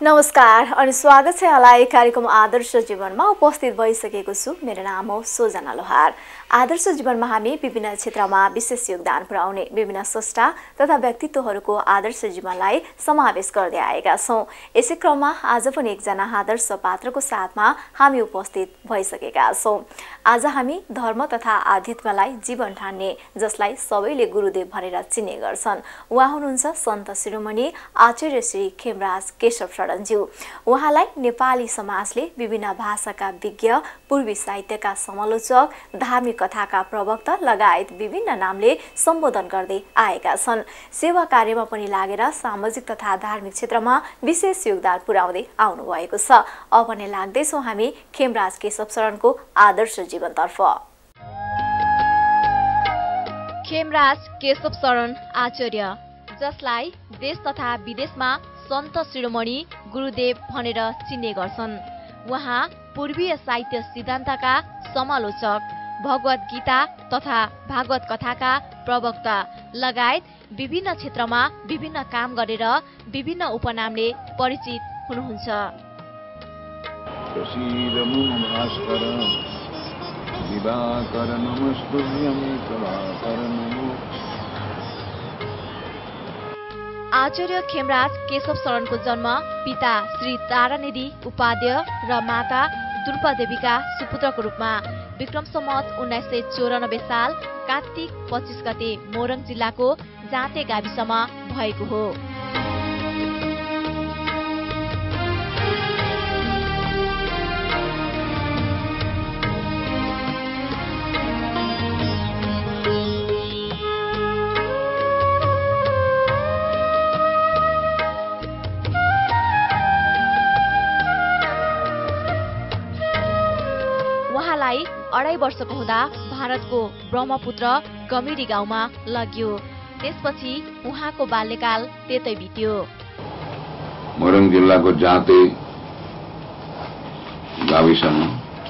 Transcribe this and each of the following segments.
नमस्कार अनि स्वागत छ यहाँलाई कार्यक्रम आदर्श जीवनमा उपस्थित भइसकेको छु। मेरो नाम हो सोजना लोहार। आदर्श जीवनमा हामी विभिन्न क्षेत्रमा विशेष योगदान पुर्याउने विभिन्न स्रष्टा तथा व्यक्तित्वहरूको आदर्श जीवनलाई समावेश गर्दै आएका छौं। यसै क्रममा आज पनि एकजना आदर्श पात्रको साथमा हामी उपस्थित भइसकेका छौं। आज हामी धर्म तथा आध्यात्मलाई जीवन ठान्ने, जसलाई सबैले गुरुदेव भनेर चिन्ने गर्छन्, उहाँ हुनुहुन्छ सन्त शिरोमणि आचार्य श्री खेम राज केशव शरण ज्यू। उहाँलाई नेपाली समाजले विभिन्न भाषाका विज्ञ, पूर्वी साहित्यका समालोचक, धार्मिक कथाका प्रवक्ता लगायत विभिन्न नामले सम्बोधन गर्दै आएका छन्। सेवा कार्यमा पनि लागेर सामाजिक तथा धार्मिक क्षेत्रमा विशेष योगदान पुर्याउँदै आउनु भएको छ। अब नै लाग्दैछौँ हामी खेम राज केशव शरणको आदर्श जीवनतर्फ। खेम राज केशव शरण आचार्य, जसलाई देश तथा विदेशमा सन्त शिरोमणि गुरुदेव भनेर चिन्ने गर्छन्। उहाँ पूर्वीय साहित्य सिद्धान्तका समालोचक, भगवत गीता तथा भागवत कथाका प्रवक्ता लगायत विभिन्न क्षेत्रमा विभिन्न काम गरेर विभिन्न उपनामले परिचित हुनुहुन्छ। आचार्य खेमराज केशव शरणको जन्म पिता श्री तारानिधि उपाध्याय र माता दुर्गादेवीका सुपुत्रको रूपमा विक्रम सम्वत 1994 साल कार्तिक 25 गते मोरङ जिल्लाको जाँते गाविसमा भएको हो। उहाँलाई 2.5 वर्षको हुँदा भारतको ब्रह्मपुत्र गमिरी गाउँमा लग्यो। त्यसपछि उहाँको बाल्यकाल त्यतै बित्यो। मोरङ जिल्लाको जाँते गाविसमा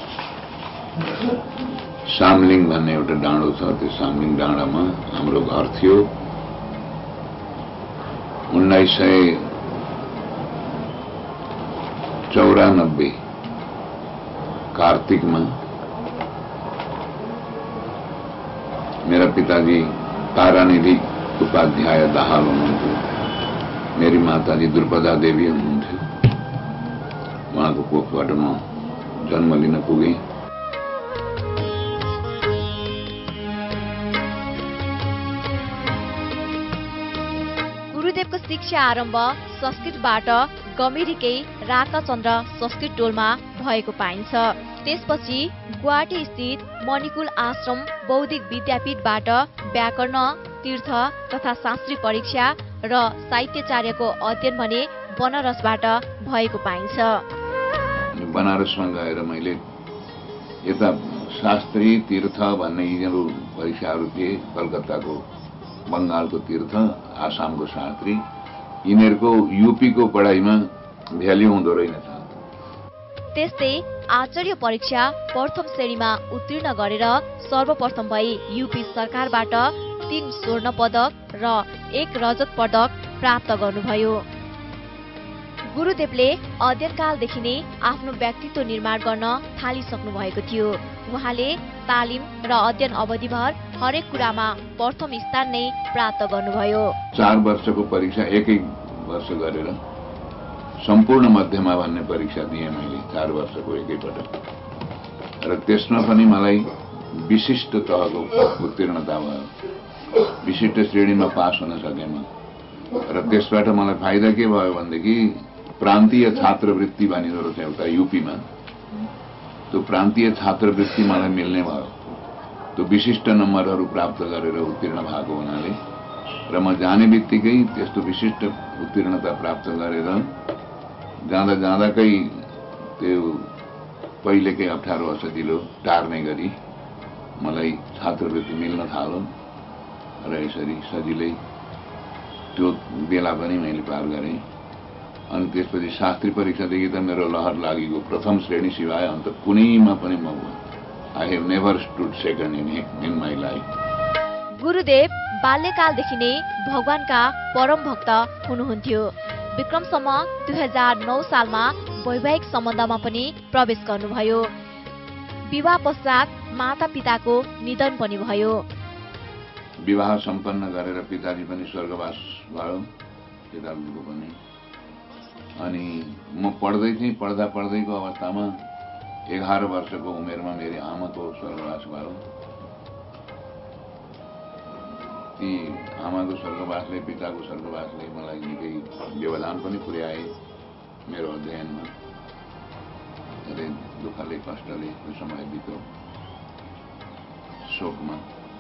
सामलिङ भन्ने एउटा डाँडो छ। त्यो सामलिङ डाँडामा हाम्रो घर थियो। 1994 कार्तिकमा मेरा पिताजी तारानिधि उपाध्याय दाहाल हुनुहुन्थ्यो। मेरी माताजी दुर्गा देवी हुनुहुन्थ्यो। उहाँको कोखबाट म जन्म लिन पुगेँ। गुरुदेवको शिक्षा आरम्भ संस्कृतबाट गमिरीकै राकाचन्द्र संस्कृत टोलमा भएको पाइन्छ। त्यसपछि गुवाहाटी स्थित मणिकुल आश्रम बौद्धिक विद्यापीठबाट व्याकरण, तीर्थ तथा शास्त्री परीक्षा र साहित्याचार्यको अध्ययन भने बनारसबाट भएको पाइन्छ। बनारसमा गएर मैले यता शास्त्री, तीर्थ भन्ने यिनीहरू परीक्षाहरू थिए। कलकत्ताको बङ्गालको तीर्थ, आसामको शास्त्री, यिनीहरूको यूपीको पढाइमा भ्याल्यु हुँदो रहेनछ। त्यस्तै आचार्य परीक्षा प्रथम श्रेणीमा उत्तीर्ण गरेर सर्वप्रथम भई यूपी सरकारबाट 3 स्वर्ण पदक र 1 रजत पदक प्राप्त गर्नुभयो। गुरुदेवले अध्ययनकालदेखि नै आफ्नो व्यक्तित्व निर्माण गर्न थालिसक्नु भएको थियो। उहाँले तालिम र अध्ययन अवधिभर हरेक कुरामा प्रथम स्थान नै प्राप्त गर्नुभयो। 4 वर्षको परीक्षा 1 वर्ष गरेर सम्पूर्ण मध्यमा भन्ने परीक्षा दिएँ मैले 4 वर्षको एकैपटक। र त्यसमा पनि मलाई विशिष्ट तहको उत्तीर्णता भयो। विशिष्ट श्रेणीमा पास हुन सकेँ म। र त्यसबाट मलाई फाइदा के भयो भनेदेखि प्रान्तीय छात्रवृत्ति भनिँदो रहेछ एउटा यूपीमा। त्यो प्रान्तीय छात्रवृत्ति मलाई मिल्ने भयो। त्यो विशिष्ट नम्बरहरू प्राप्त गरेर उत्तीर्ण भएको हुनाले र म जाने बित्तिकै त्यस्तो विशिष्ट उत्तीर्णता प्राप्त गरेर जाँदाकै त्यो पहिलेकै अप्ठ्यारो असजिलो टार्ने गरी मलाई छात्रवृत्ति मिल्न थाल्यो। र यसरी सजिलै त्यो बेला पनि मैले पार गरेँ। अनि त्यसपछि शास्त्री परीक्षादेखि त मेरो लहर लागेको प्रथम श्रेणी सिवाय अन्त कुनैमा पनि म I have never stood second in my life. Gurudev बाल्यकालदेखि नै भगवानका परम भक्त हुनुहुन्थ्यो। विक्रम सम्म 2009 सालमा वैवाहिक सम्बन्धमा पनि प्रवेश गर्नुभयो। विवाह पश्चात मातापिताको निधन पनि भयो। विवाह सम्पन्न गरेर पिताजी पनि स्वर्गवास भयो, पिताजीको पनि। अनि म पढ्दै थिएँ, पढ्दैको अवस्थामा 11 वर्षको उमेरमा मेरी आमाको स्वर्गवास भयो। ती आमाको स्वर्गवासले, पिताको स्वर्गवासले मलाई निकै व्यवधान पनि पुर्याए मेरो अध्ययनमा। धेरै दुःखले कष्टले त्यो समय बित्यो शोकमा।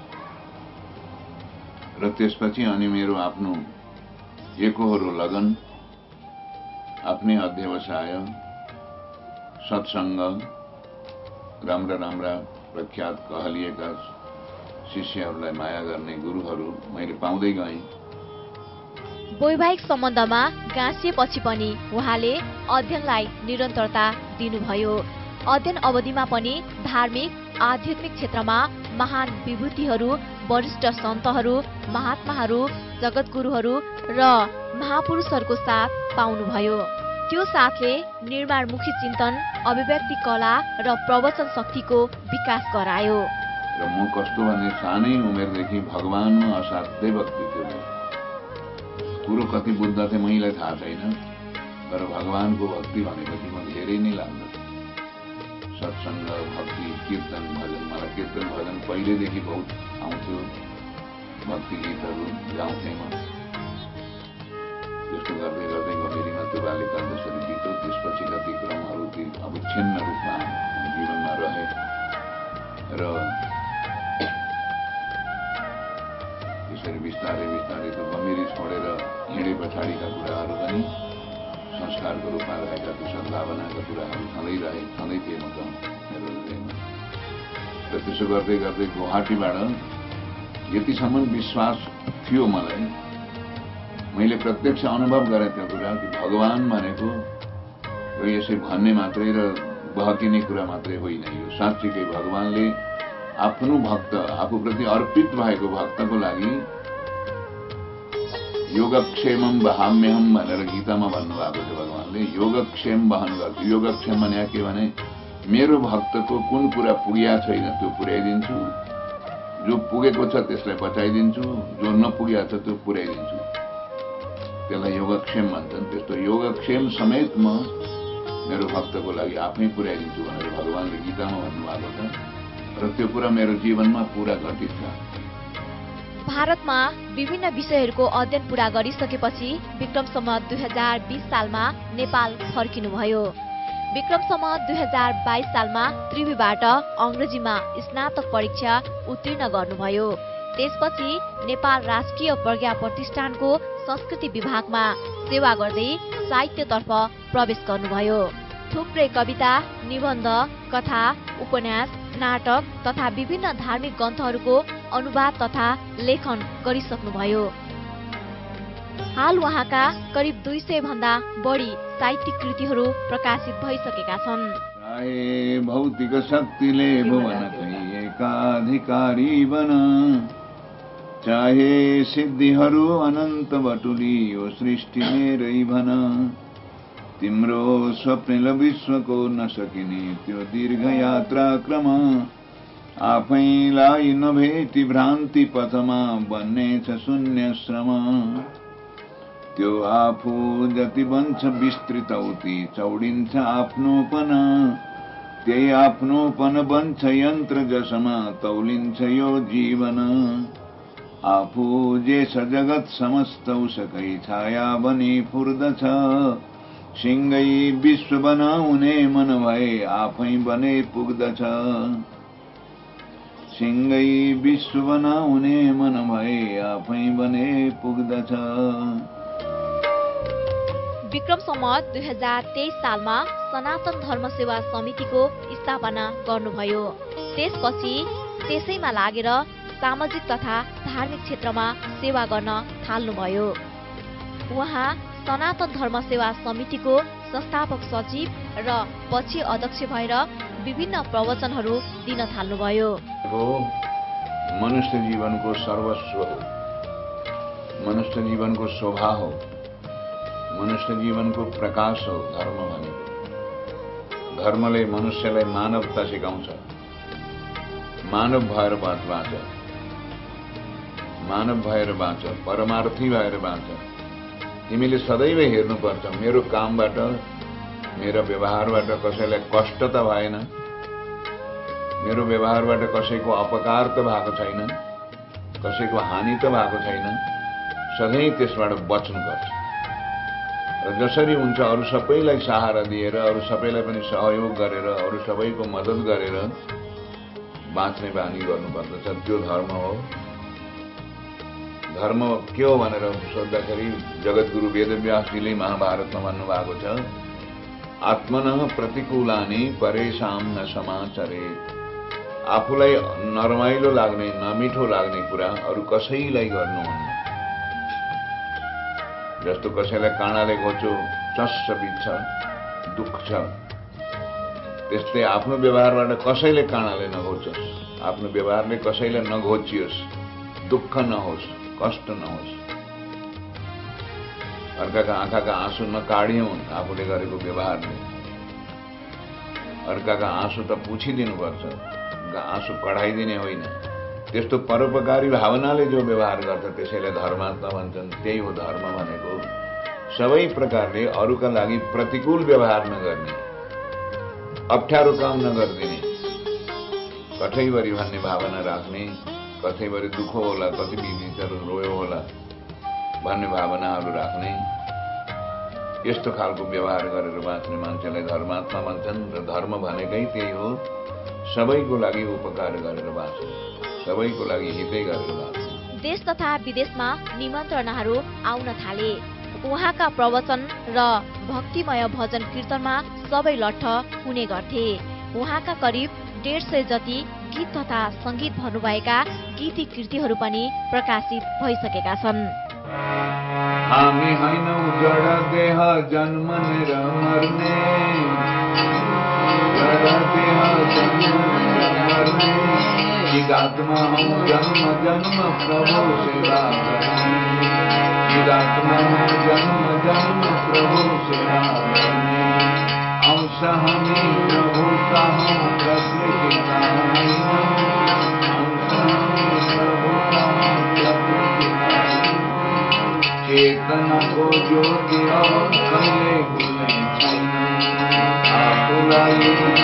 र त्यसपछि अनि मेरो आफ्नो एकोहोरो लगन, आफ्नै अध्यवसाय, सत्सङ्ग, राम्रा प्रख्यात कहलिएका शिष्यहरूलाई माया गर्ने गुरुहरू मैले पाउँदै गएँ। वैवाहिक सम्बन्धमा गाँसिएपछि पनि उहाँले अध्ययनलाई निरन्तरता दिनुभयो। अध्ययन अवधिमा पनि धार्मिक आध्यात्मिक क्षेत्रमा महान विभूतिहरू, वरिष्ठ सन्तहरू, महात्माहरू, जगतगुरुहरू र महापुरुषहरूको साथ पाउनुभयो। त्यो साथले निर्माणमुखी चिन्तन, अभिव्यक्ति कला र प्रवचन शक्तिको विकास गरायो। र म कस्तो भने सानै उमेरदेखि भगवानमा असाध्यै भक्ति थियो। कुरो कति बुद्ध थिएँ मलाई थाहा छैन, तर भगवानको भक्ति भनेपछि म धेरै नै लाग्दछ। सत्सङ्ग, भक्ति, कीर्तन, भजन, मलाई कीर्तन भजन पहिलेदेखि बहुत आउँथ्यो। भक्ति गीतहरू गाउँथेँ म। त्यस्तो गर्दै गर्दै गम्भीरमा त्यो बाल्यकाल जसरी बित्यो, त्यसपछि कति क्रमहरू अब छिन्न रूपमा जीवनमा रहे र त्यसरी बिस्तारै त्यो गम्भीरी छोडेर हिँडे पछाडिका कुराहरू पनि संस्कारको रूपमा रहेका त्यो सद्भावनाका कुराहरू छँदै थिए मेरो हृदयमा। र त्यसो गर्दै गर्दै गुवाहाटीबाट यतिसम्म विश्वास थियो मलाई, मैले प्रत्यक्ष अनुभव गरेँ त्यो कुरा कि भगवान भनेको यसै भन्ने मात्रै र बहकिने कुरा मात्रै होइन। यो साँच्चीकै भगवानले आफ्नो भक्त, आफूप्रति अर्पित भएको भक्तको लागि योगक्षेमम वहाम्यहम भनेर गीतामा भन्नुभएको छ। भगवानले योगक्षेम वहन गर्छु। योगक्षेम भने के भने मेरो भक्तको कुन कुरा पुगेको छैन त्यो पुर्याइदिन्छु, जो पुगेको छ त्यसलाई बचाइदिन्छु, जो नपुगेको छ त्यो पुर्याइदिन्छु। त्यसलाई योगक्षेम भन्छन्। त्यस्तो योगक्षेम समेत म मेरो भक्तको लागि आफै पुर्याइदिन्छु भनेर भगवानले गीतामा भन्नुभएको छ। र त्यो कुरा मेरो जीवनमा पूरा घटित छ। भारतमा विभिन्न विषयहरूको अध्ययन पूरा गरिसकेपछि विक्रम सम्वत 2020 सालमा नेपाल फर्किनुभयो। विक्रम सम्वत 2022 सालमा त्रिवीबाट अंग्रेजीमा स्नातक परीक्षा उत्तीर्ण गर्नुभयो। त्यसपछि नेपाल राष्ट्रिय प्रज्ञा प्रतिष्ठानको संस्कृति विभागमा सेवा गर्दै साहित्यतर्फ प्रवेश गर्नुभयो। थुप्रै कविता, निबन्ध, कथा, उपन्यास, नाटक तथा विभिन्न धार्मिक ग्रन्थहरूको अनुवाद तथा लेखन गरिसक्नुभयो। हाल उहाँका करिब 200 भन्दा बढी साहित्यिक कृतिहरू प्रकाशित भइसकेका छन्। भौतिक शक्तिले भुवनकै एकाधिकारी बन, चाहे सिद्धिहरू अनन्त बटुली यो सृष्टि मेरै भन, तिम्रो स्वप्निल विश्वको नसकिने त्यो दीर्घ यात्रा क्रम, आफैलाई नभेटी भ्रान्ति पथमा बन्नेछ शून्य श्रम, त्यो आफू जति बन्छ विस्तृत उति चौडिन्छ आफ्नोपन, त्यही आफ्नोपन बन्छ यन्त्र जसमा तौलिन्छ यो जीवन, आफू जे छ जगत समस्त उसकै छाया बनी फुर्दछ, सिंगै विश्व बनाउने मन भए आफै बने पुग्दछ, सिंगै विश्व बनाउने मन भए आफै बने पुग्दछ। विक्रम सम्वत 2023 सालमा सनातन धर्म सेवा समितिको स्थापना गर्नुभयो। त्यसपछि त्यसैमा लागेर सामाजिक तथा धार्मिक क्षेत्रमा सेवा गर्न थाल्नुभयो। उहाँ सनातन धर्म सेवा समितिको संस्थापक सचिव र पछि अध्यक्ष भएर विभिन्न प्रवचनहरू दिन थाल्नुभयो। मनुष्य जीवनको सर्वस्व हो, मनुष्य जीवनको शोभा हो। मनुष्य जीवनको प्रकाश हो धर्म भनेको। धर्मले मनुष्यलाई मानवता सिकाउँछ। मानव भएर बाँच, मानव भएर बाँच, परमार्थी भएर बाँच। तिमीले सदैव हेर्नुपर्छ मेरो कामबाट, मेरो व्यवहारबाट कसैलाई कष्ट त भएन, मेरो व्यवहारबाट कसैको अपकार त भएको छैन, कसैको हानि त भएको छैन। सधैँ त्यसबाट बच्नुपर्छ। र जसरी हुन्छ अरू सबैलाई सहारा दिएर, अरू सबैलाई पनि सहयोग गरेर, अरू सबैको मद्दत गरेर बाँच्ने बानी गर्नुपर्दछ। त्यो धर्म हो। धर्म के हो भनेर सोद्धाखेरि जगद्गुरु वेदव्यासजीले महाभारतमा भन्नुभएको छ, आत्मनः प्रतिकूलानि परेषां न समाचरेत्। आफूलाई नरमाइलो लाग्ने, नमिठो लाग्ने कुरा अरू कसैलाई गर्नुहुन्न। जस्तो कसैलाई काँडाले घोच्यो, चस्स बित्छ, दुख्छ, त्यस्तै आफ्नो व्यवहारबाट कसैले काँडाले नघोचोस्, आफ्नो व्यवहारले कसैलाई नघोचियोस्, दुःख नहोस्, कष्ट नहोस्। अर्काका आँखाका आँसु नकाढ्यौन् आफूले गरेको व्यवहारले। अर्काका आँसु त पुछिदिनुपर्छ, आँसु कढाइदिने होइन। त्यस्तो परोपकारी भावनाले जो व्यवहार गर्छ त्यसैलाई धर्मात्मा भन्छन्। त्यही हो धर्म भनेको। सबै प्रकारले अरूका लागि प्रतिकूल व्यवहार नगर्ने, अप्ठ्यारो काम नगरिदिने, कठैभरि भन्ने भावना राख्ने, कतैभरि दुःख होला, कति बिचरा रोयो होला भन्ने भावनाहरू राख्ने, यस्तो खालको व्यवहार गरेर बाँच्ने मान्छेलाई धर्मात्मा भन्छन्। र धर्म भनेकै त्यही हो, सबैको लागि उपकार गरेर बाँच्ने, सबैको लागि हितै गरेर बाँच्ने। देश तथा विदेशमा निमन्त्रणाहरू आउन थाले। उहाँका प्रवचन र भक्तिमय भजन कीर्तनमा सबै लट्ठ हुने गर्थे। उहाँका करिब 150 जति गीत तथा संगीत भन्नुभएका गीती कृतिहरू पनि प्रकाशित भइसकेका छन्। हामी हैनौ जड देह जन्मनेर मर्ने, जड देह जन्मनेर मर्ने, चिदात्मा हौ जन्म जन्म प्रभु सेवा गर्ने, चिदात्मा हौ जन्म जन्म प्रभु सेवा गर्ने। अंश हामी प्रभुका हौ प्रकृति का हैनौ, अंश हामी प्रभुका हौ प्रकृति का हैनौ। चेतनको ज्योति हो कहिले भुल्ने छैन, आफूलाई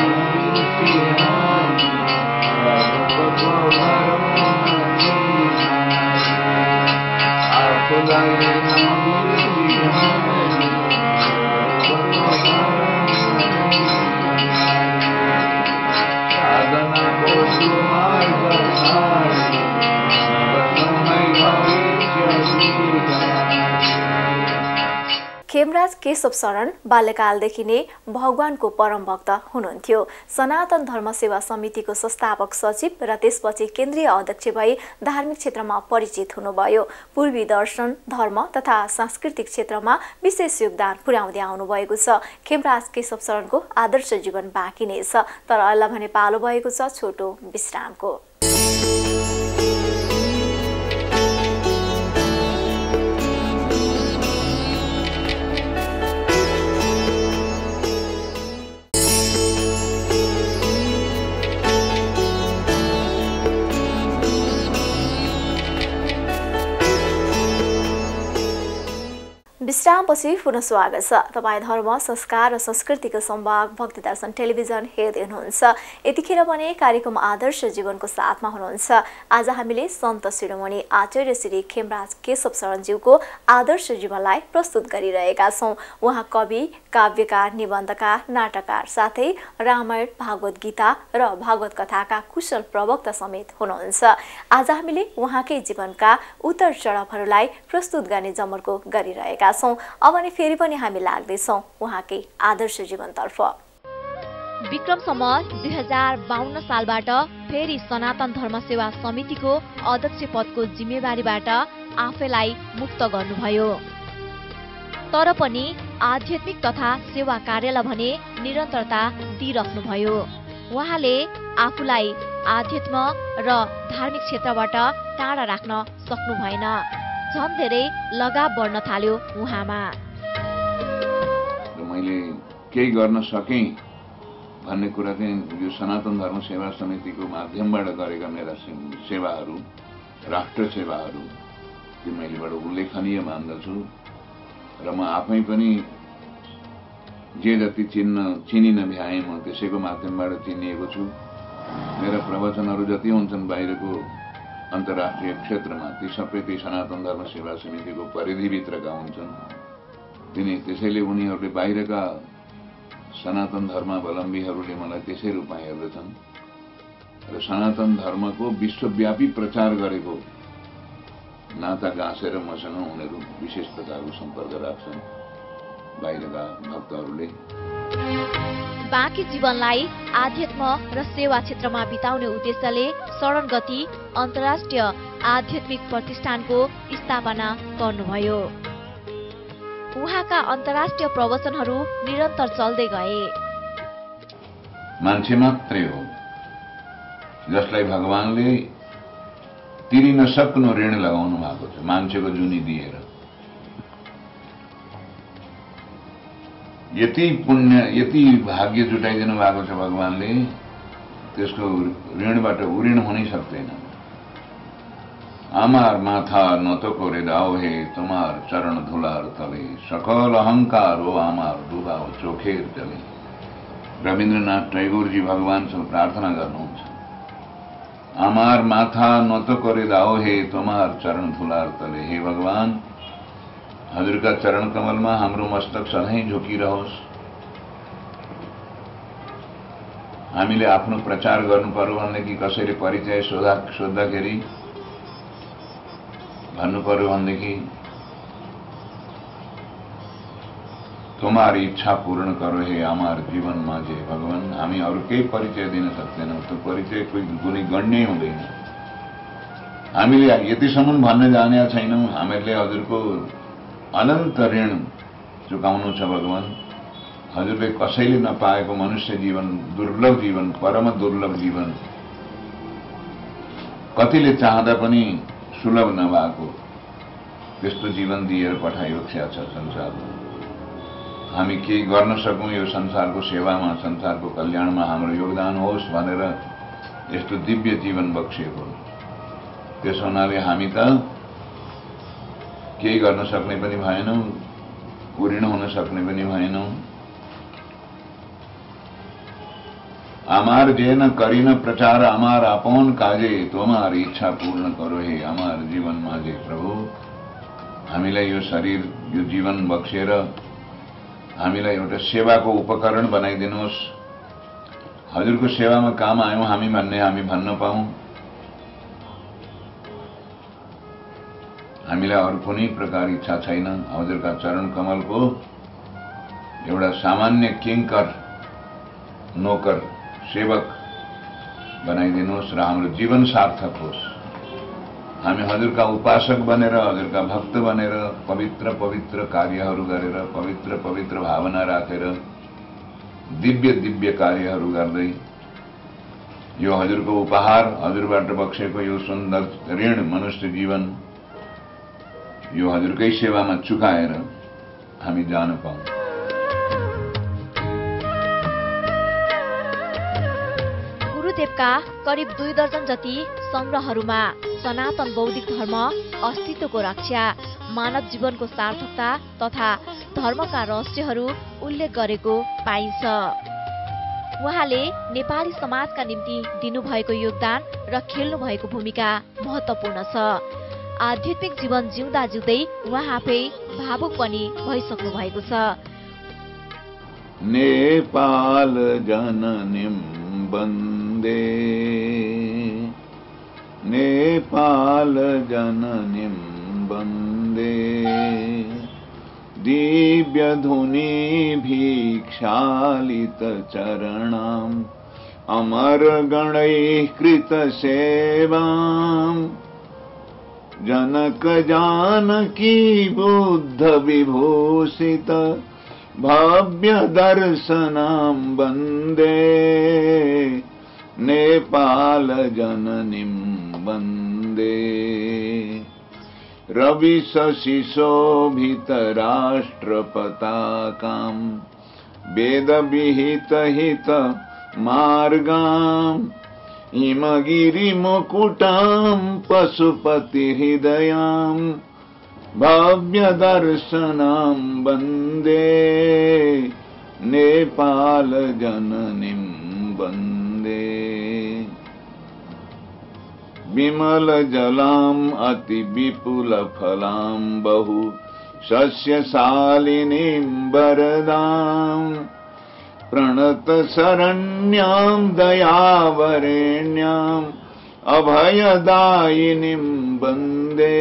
खेमराज केशव शरण बाल्यकालदेखि नै भगवानको परम भक्त हुनुहुन्थ्यो। सनातन धर्म सेवा समितिको संस्थापक सचिव र त्यसपछि केन्द्रीय अध्यक्ष भई धार्मिक क्षेत्रमा परिचित हुनुभयो। पूर्वी दर्शन, धर्म तथा सांस्कृतिक क्षेत्रमा विशेष योगदान पुर्याउँदै आउनुभएको छ। खेमराज केशव शरणको आदर्श जीवन बाँकी नै छ, तर अहिले भने पालो भएको छ छोटो विश्रामको। विश्रामपछि पुनः स्वागत छ। तपाईँ धर्म, संस्कार र संस्कृतिको संवाद भक्ति दर्शन टेलिभिजन हेर्दै हुनुहुन्छ। यतिखेर भने कार्यक्रम आदर्श जीवनको साथमा हुनुहुन्छ। आज हामीले सन्त शिरोमणि आचार्य श्री खेमराज केशव शरणज्यूको आदर्श जीवनलाई प्रस्तुत गरिरहेका छौँ। उहाँ कवि, काव्यकार, निबन्धकार, नाटककार साथै रामायण, भागवत गीता र भागवत कथाका कुशल प्रवक्ता समेत हुनुहुन्छ। आज हामीले उहाँकै जीवनका उतार चढावहरूलाई प्रस्तुत गर्ने जमर्को गरिरहेका छौँ। अब अनि फेरि पनि हामी लाग्दैछौँ उहाँकै आदर्श जीवनतर्फ। विक्रम सम्वत 2052 सालबाट फेरि सनातन धर्म सेवा समितिको अध्यक्ष पदको जिम्मेवारीबाट आफैलाई मुक्त गर्नुभयो। तर पनि आध्यात्मिक तथा सेवा कार्यलाई भने निरन्तरता दिइराख्नुभयो। उहाँले आफूलाई आध्यात्म र धार्मिक क्षेत्रबाट टाढा राख्न सक्नु भएन। झन् धेरै लगाव बढ्न थाल्यो उहाँमा। मैले केही गर्न सकेँ भन्ने कुरा चाहिँ यो सनातन धर्म सेवा समितिको माध्यमबाट गरेका मेरा सेवाहरू, राष्ट्र सेवाहरू त्यो मैले बडो उल्लेखनीय मान्दछु र म आफै पनि जे जति चिनिन भ्याएँ म त्यसैको माध्यमबाट चिनिएको छु। मेरा प्रवचनहरू जति हुन्छन् बाहिरको अन्तर्राष्ट्रिय क्षेत्रमा ती सबै ती सनातन धर्म सेवा समितिको परिधिभित्रका हुन्छन्। त्यसैले उनीहरूले बाहिरका सनातन धर्मावलम्बीहरूले मलाई त्यसै रूपमा हेर्दछन् र सनातन धर्मको विश्वव्यापी प्रचार गरेको नाता गाँसेर मसँग उनीहरू विशेष प्रकारको सम्पर्क राख्छन् बाहिरका भक्तहरूले। बाँकी जीवनलाई आध्यात्म र सेवा क्षेत्रमा बिताउने उद्देश्यले शरण गति अन्तर्राष्ट्रिय आध्यात्मिक प्रतिष्ठानको स्थापना गर्नुभयो। उहाँका अन्तर्राष्ट्रिय प्रवचनहरू निरन्तर चल्दै गए। मान्छे मात्रै हो जसलाई भगवानले तिरिन सक्नु ऋण लगाउनु भएको छ, मान्छेको जुनी दिएर। यति पुण्य यति भाग्य जुटाइदिनु भएको छ भगवानले, त्यसको ऋणबाट ऋण हुनै सक्दैन। आमार माथा নত करे दाओ हे तुम्हार चरण धुलार तले, सकल अहंकार हो आमार डुबाओ चोखेर जले। रविन्द्रनाथ टैगोरजी भगवानसँग प्रार्थना गर्नुहुन्छ, आमार माथा নত करे दाओ हे तुम्हार चरण धुलार तले। हे भगवान, हजुरका चरण कमलमा हाम्रो मस्तक सधैँ झुकिरहोस्। हामीले आफ्नो प्रचार गर्नु पर्यो भनेदेखि कसैले परिचय सोद्धाखेरि भन्नु पर्यो भनेदेखि तुम्हारी इच्छा पूर्ण करो हे हमार जीवन माझे। भगवान, हामी अरू केही परिचय दिन सक्दैनौँ, त्यो परिचय कुनै गण्य हुँदैन। हामीले यतिसम्म भन्न जाने छैनौँ, हामीहरूले हजुरको अनन्त ऋण चुकाउनु छ भगवान। हजुरले कसैले नपाएको मनुष्य जीवन, दुर्लभ जीवन, परम दुर्लभ जीवन, कतिले चाहँदा पनि सुलभ नभएको त्यस्तो जीवन दिएर पठाएको छ संसारमा। हामी केही गर्न सकौँ यो संसारको सेवामा, संसारको कल्याणमा हाम्रो योगदान होस् भनेर यस्तो दिव्य जीवन बक्सिएको। त्यसो हुनाले हामी त केही गर्न सक्ने पनि भएनौँ, पूर्ण हुन सक्ने पनि भएनौँ। आमार जेन करिन प्रचार आमार आपन काजे, तुम्हार इच्छा पूर्ण करो हे आमार जीवन माझे। प्रभु, हामीलाई यो शरीर यो जीवन बक्सेर हामीलाई एउटा सेवाको उपकरण बनाइदिनुहोस्। हजुरको सेवामा काम आयौँ हामी भन्ने हामी भन्न पाऊँ। हामीलाई अरू कुनै प्रकार इच्छा छैन। हजुरका चरण कमलको एउटा सामान्य किङ्कर, नोकर, सेवक बनाइदिनुहोस् र हाम्रो जीवन सार्थक होस्। हामी हजुरका उपासक बनेर, हजुरका भक्त बनेर, पवित्र पवित्र कार्यहरू गरेर, पवित्र पवित्र भावना राखेर, दिव्य दिव्य कार्यहरू गर्दै यो हजुरको उपहार, हजुरबाट बक्सेको यो सुन्दर ऋण मनुष्य जीवन यो हजुरकै सेवामा चुकाएर हामी जान पाऊँ। गुरुदेवका करिब 2 दर्जन जति संग्रहहरूमा सनातन बौद्धिक धर्म, अस्तित्वको रक्षा, मानव जीवनको सार्थकता तथा धर्मका रहस्यहरू उल्लेख गरेको पाइन्छ। उहाँले नेपाली समाजका निम्ति दिनुभएको योगदान र खेल्नुभएको भूमिका महत्त्वपूर्ण छ। आध्यात्मिक जीवन जिउँदा जिउँदै उहाँ आफै भावुक पनि भइसक्नु भएको छ। नेपाल जननीं वन्दे, नेपाल जननीं वन्दे, दिव्य धुनि भिक्षालित चरणाम् अमर गणैः कृत सेवाम्, जनक जानकी बुद्ध विभूषित भव्य दर्शनां वन्दे, नेपाल जननीं वन्दे। रवि शशि शोभित राष्ट्र पताकाम् वेद विहित हित मार्गाम हिमगिरि मुकुटाम पशुपति हृदयाम भव्य दर्शनाम वन्दे नेपाल जननीं वन्दे विमल जलाम अति विपुल फलाम बहु शस्यशालिनीं वरदां प्रणत शरण्यां दयावरेण्यां अभयदायिनीं वन्दे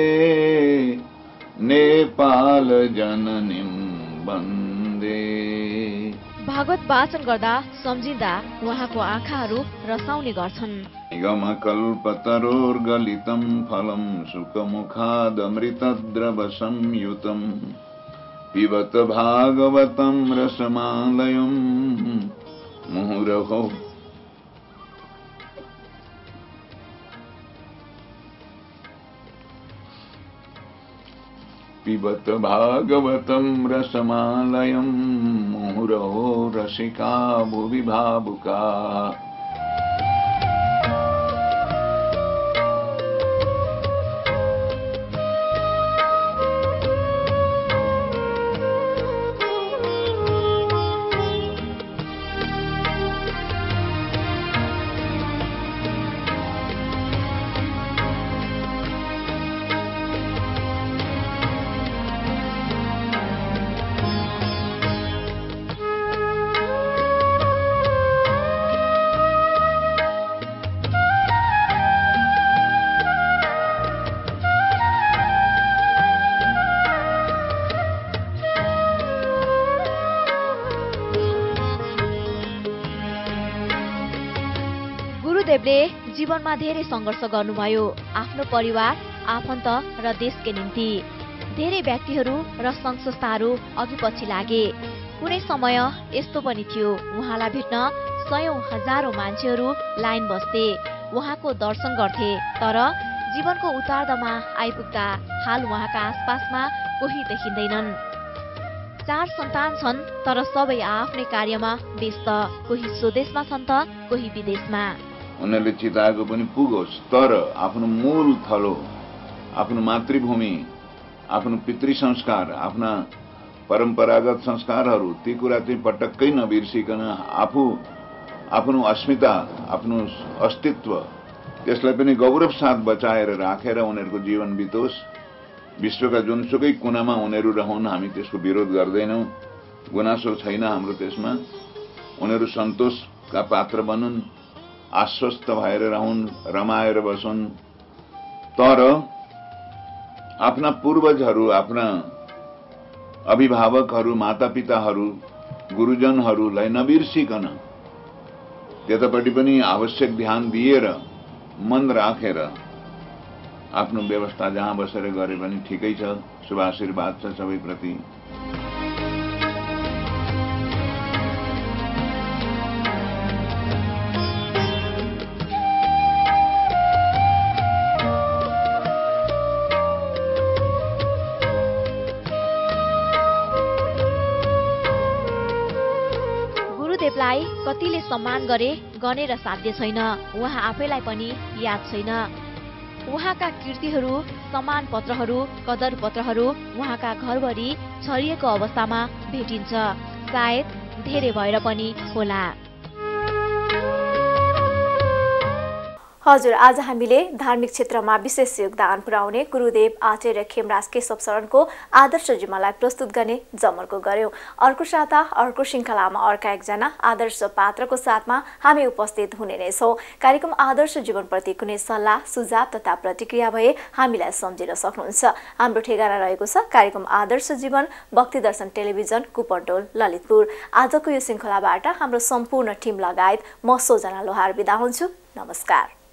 नेपाल जननीं वन्दे। भागवत वाचन गर्दा सम्झिँदा उहाँको आँखाहरू रसाउने गर्छन्। निगमकल्पतरोर्गलितं फलं सुखमुखादमृतद्रव संयुतं पिबत भागवतं रसमालयं मुहुरहो। पिबत भागवतं रसमालयं मुहुरहो रसिका भुवि भावुका। गुरुदेवले जीवनमा धेरै संघर्ष गर्नुभयो आफ्नो परिवार, आफन्त र देशकै निम्ति। धेरै व्यक्तिहरू र संघ संस्थाहरू अघि पछि लागे। कुनै समय यस्तो पनि थियो उहाँलाई भेट्न सयौं हजारौं मान्छेहरू लाइन बस्थे, उहाँको दर्शन गर्थे। तर जीवनको उतार्दमा आइपुग्दा हाल उहाँका आसपासमा कोही देखिँदैनन्। 4 सन्तान छन् तर सबै आफ्नै कार्यमा व्यस्त, कोही स्वदेशमा छन् त कोही विदेशमा। उनीहरूले चिताएको पनि पुगोस्, तर आफ्नो मूल थलो, आफ्नो मातृभूमि, आफ्नो पितृ संस्कार, आफ्ना परम्परागत संस्कारहरू, ती कुरा चाहिँ पटक्कै नबिर्सिकन आफ्नो अस्मिता, आफ्नो अस्तित्व, त्यसलाई पनि गौरव साथ बचाएर राखेर उनीहरूको जीवन बितोस्। विश्वका जुनसुकै कुनामा उनीहरू रहन्, हामी त्यसको विरोध गर्दैनौं, गुनासो छैन हाम्रो त्यसमा। उनीहरू सन्तोषका पात्र बनुन्, आश्वस्त भएर रहन्, रमाएर बसुन्। तर आफ्ना पूर्वजहरू, आफ्ना अभिभावकहरू, मातापिताहरू, गुरुजनहरूलाई नबिर्सिकन त्यतापट्टि पनि आवश्यक ध्यान दिएर मन राखेर आफ्नो व्यवस्था जहाँ बसेर गरे पनि ठिकै छ। शुभाशीर्वाद छ सबैप्रति। गुरुदेवलाई कतिले सम्मान गरे गनेर साध्य छैन, उहाँ आफैलाई पनि याद छैन। उहाँका कृतिहरू, सम्मान पत्रहरू, कदर पत्रहरू उहाँका घरभरि छरिएको अवस्थामा भेटिन्छ। सायद धेरै भएर पनि होला। हजुर, आज हामीले धार्मिक क्षेत्रमा विशेष योगदान पुर्याउने गुरुदेव आचार्य खेम राज केशव शरणको आदर्श जीवनलाई प्रस्तुत गर्ने जमर्को गर्यौं। अर्को साता अर्को श्रृङ्खलामा अर्का एकजना आदर्श पात्रको साथमा हामी उपस्थित हुने नै छौं। कार्यक्रम आदर्श जीवनप्रति कुनै सल्लाह, सुझाव तथा प्रतिक्रिया भए हामीलाई सम्झिन सक्नुहुन्छ। हाम्रो ठेगाना रहेको छ कार्यक्रम आदर्श जीवन, भक्ति दर्शन टेलिभिजन, कुपनटोल, ललितपुर। आजको यो श्रृङ्खलाबाट हाम्रो सम्पूर्ण टिम लगायत म सोजना लोहार बिदा हुन्छु। नमस्कार।